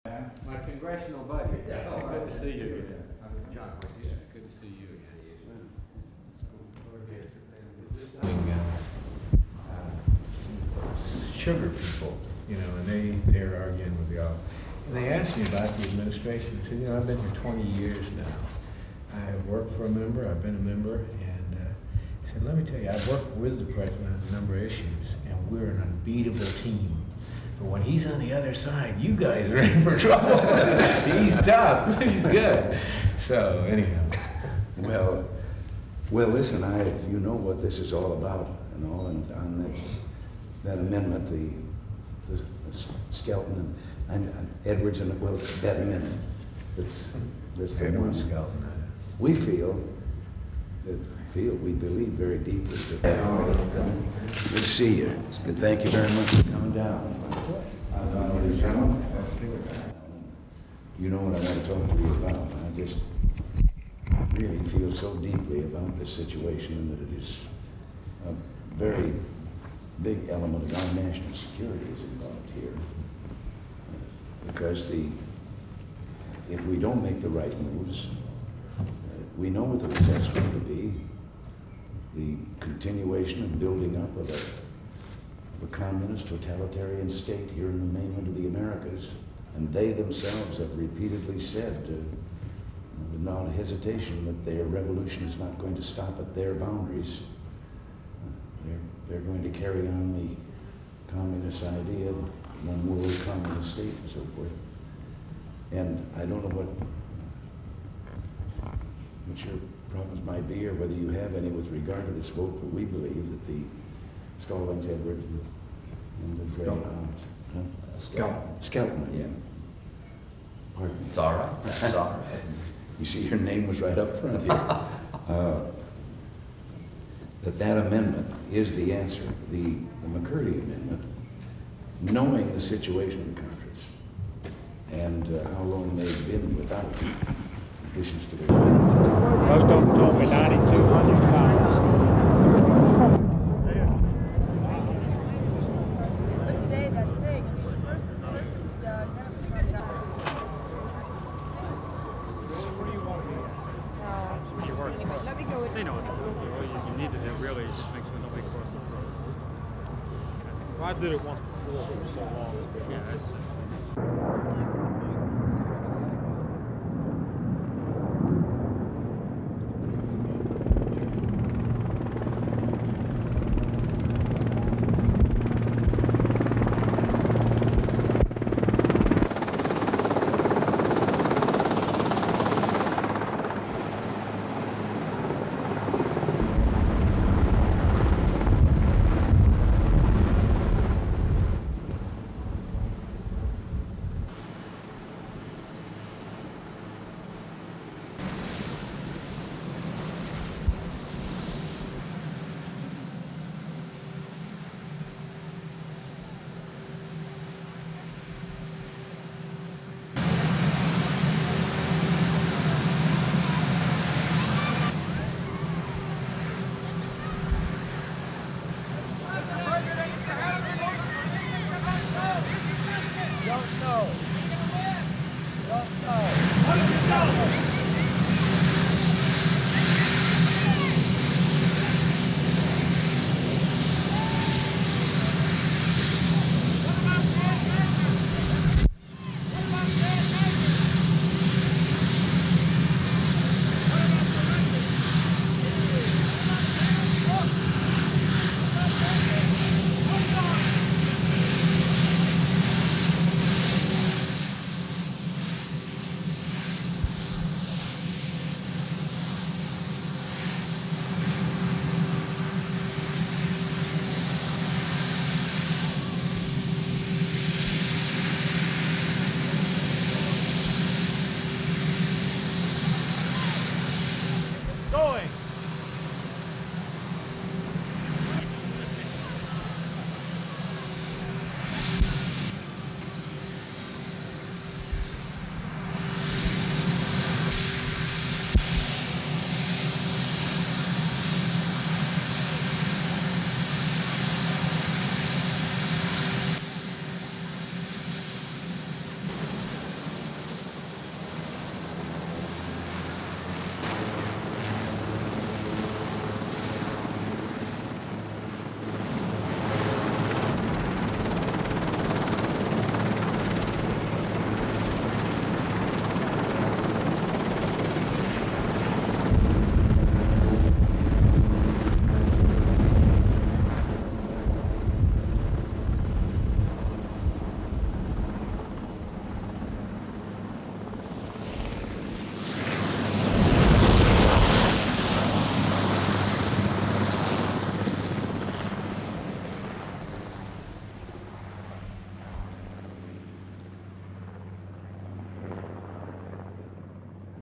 My congressional buddy. Good to see you again. John, it's good to see you again. Sugar people, you know, and they're arguing with y'all. And they asked me about the administration. I said, you know, I've been here 20 years now. I've worked for a member, I've been a member, and I said, let me tell you, I've worked with the president on a number of issues, and we're an unbeatable team. But when he's on the other side, you guys are in for trouble. He's tough, he's good. So, anyhow. Well, listen, you know what this is all about, and all, and on that amendment, the Skelton and Edwards, and well, that amendment. That's the one. Skelton. We we believe very deeply that. Good to see you. It's good. Thank you very much for coming down. You know what I want to talk to you about. I just really feel so deeply about this situation, and that it is a very big element of our national security is involved here. Because if we don't make the right moves, we know what the result's going to be. The continuation and building up of a communist totalitarian state here in the mainland of the Americas. And they themselves have repeatedly said, without hesitation, that their revolution is not going to stop at their boundaries. They're going to carry on the communist idea of one world communist state and so forth. And I don't know what your problems might be, or whether you have any with regard to this vote, but we believe that the Stallings, Edwards, and the Skelton, yeah. Pardon me. It's all right. It's all right. You see, your name was right up front here. That amendment is the answer, the McCurdy amendment, knowing the situation in Congress and how long they've been without additions to their. Most of them told me 9,200 times. But today, that thing, I mean, first it was Doug, then it was Trump. What do you want to do? You work. Let me go with They know what to do. So all you need to do really is just make sure nobody crosses the road. Well, I did it once before, but it was so long. Yeah, that's